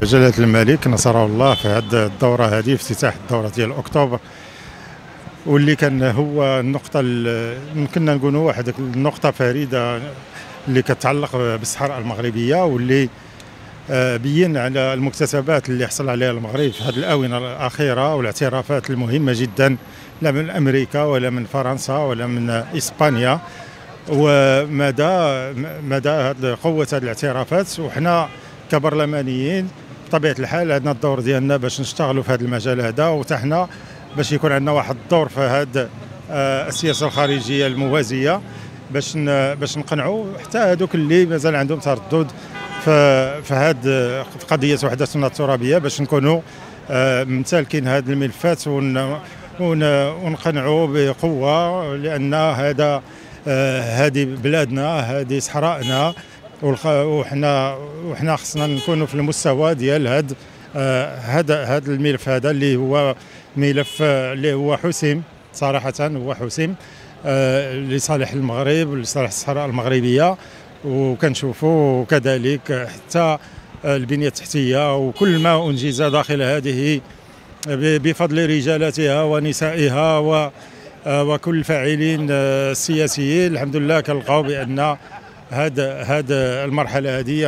جلالة الملك نصره الله في هذه الدورة هذه، افتتاح الدورة ديال أكتوبر، واللي كان هو النقطة يمكننا نقولوا واحد النقطة فريدة اللي كتعلق بالصحراء المغربية، واللي بين على المكتسبات اللي حصل عليها المغرب في هذه الآونة الأخيرة والاعترافات المهمة جدا، لا من أمريكا ولا من فرنسا ولا من إسبانيا، ومدى قوة هذه الاعترافات. وحنا كبرلمانيين بطبيعة الحال عندنا الدور ديالنا باش نشتغلوا في هذا المجال هذا، وتحنا باش يكون عندنا واحد الدور في هذه السياسة الخارجية الموازية، باش نقنعوا حتى هذوك اللي مازال عندهم تردد في هذه قضية وحدتنا الترابية، باش نكونوا ممتلكين هذه الملفات ونقنعوا بقوة، لأن هذه بلادنا، هذه صحراءنا، وحنا خصنا نكونوا في المستوى ديال هذا الملف هذا اللي هو ملف اللي هو حسم صراحة، هو حسم لصالح المغرب ولصالح الصحراء المغربية. وكنشوفوا كذلك حتى البنية التحتية وكل ما أنجز داخل هذه بفضل رجالاتها ونسائها وكل الفاعلين السياسيين، الحمد لله كنلقاو بأن هذا المرحلة هذه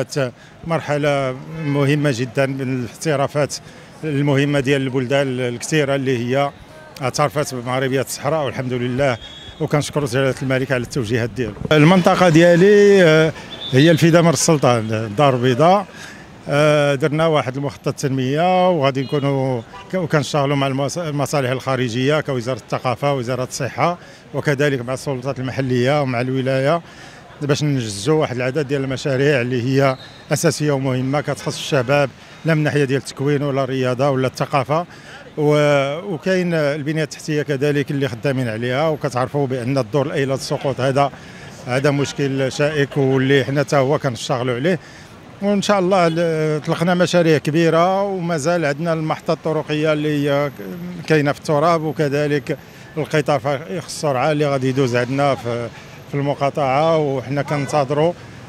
مرحلة مهمة جدا من الاعترافات المهمة ديال البلدان الكثيرة اللي هي اعترفت بمغربية الصحراء، والحمد لله. وكنشكر جلالة الملك على التوجيهات ديالو. المنطقة ديالي هي الفدا مر السلطان، الدار البيضاء. درنا واحد المخطط تنمية وغادي نكونوا كنشتغلوا مع المصالح الخارجية كوزارة الثقافة ووزارة الصحة، وكذلك مع السلطات المحلية ومع الولاية، باش ننجزوا واحد العدد ديال المشاريع اللي هي أساسية ومهمة كتخص الشباب، لا من ناحية ديال التكوين ولا الرياضة ولا الثقافة. وكاين البنية التحتية كذلك اللي خدامين عليها، وكتعرفوا بأن الدور الأيلة السقوط هذا مشكل شائك واللي حنا حتى هو كنشتغلوا عليه. وإن شاء الله طلقنا مشاريع كبيرة، ومازال عندنا المحطة الطرقية اللي هي كاينة في التراب، وكذلك القطار فائق السرعة اللي غادي يدوز عندنا في المقاطعة، وحنا كننتظروا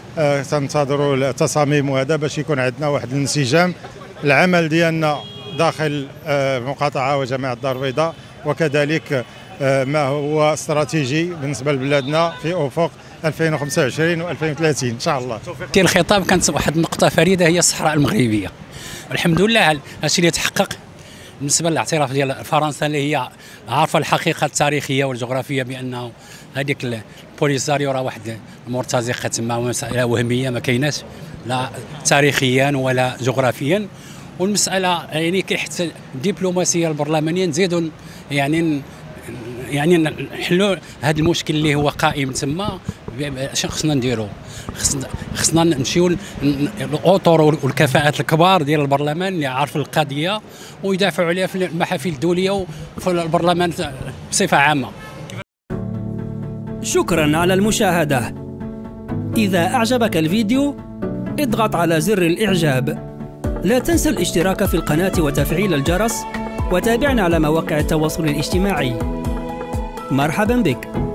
التصاميم هذا باش يكون عندنا واحد الانسجام العمل ديالنا داخل مقاطعة وجامعة الدار البيضاء، وكذلك ما هو استراتيجي بالنسبة لبلادنا في أفق 2025 و2030 إن شاء الله. الخطاب كانت واحد النقطة فريدة هي الصحراء المغربية، والحمد لله هادشي اللي تحقق بالنسبة للاعتراف ديال فرنسا اللي هي عارفة الحقيقة التاريخية والجغرافية بأنه هذيك البوليساريو راه واحد مرتزقة تما، مسألة وهمية ما كايناش لا تاريخيا ولا جغرافيا. والمسألة يعني حتى الدبلوماسية البرلمانية نزيدوا يعني نحلوا هذا المشكل اللي هو قائم تما. شنو خصنا نديروا؟ خصنا نمشيو الاطر والكفاءات الكبار ديال البرلمان اللي عارف القضيه ويدافعوا عليها في المحافل الدوليه وفي البرلمان بصفه عامه. شكرا على المشاهده. اذا اعجبك الفيديو اضغط على زر الاعجاب. لا تنسى الاشتراك في القناه وتفعيل الجرس، وتابعنا على مواقع التواصل الاجتماعي. مرحبا بك.